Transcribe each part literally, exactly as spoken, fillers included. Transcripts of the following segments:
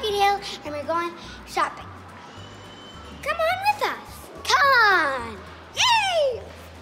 Market Hill and we're going shopping. Come on with us. Come on. Yay!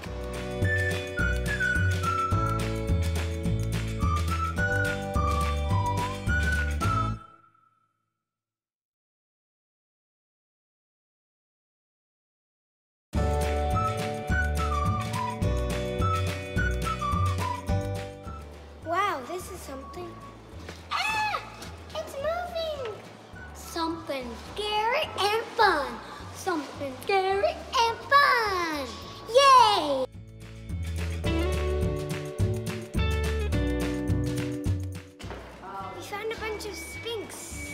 Wow, this is something. Ah! It's moving! Something scary and fun. Something scary and fun. Yay! We found a bunch of Sphinx.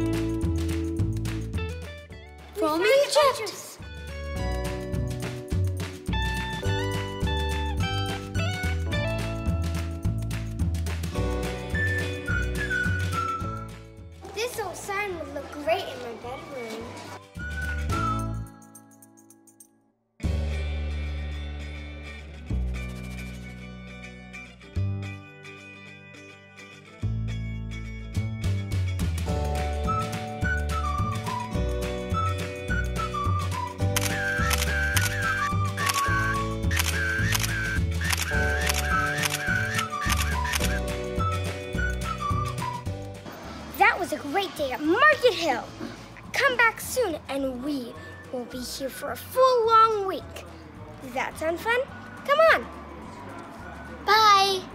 From Egypt. This old sign would look great in my bedroom. That was a great day at Market Hill. Come back soon and we will be here for a full long week. Does that sound fun? Come on. Bye.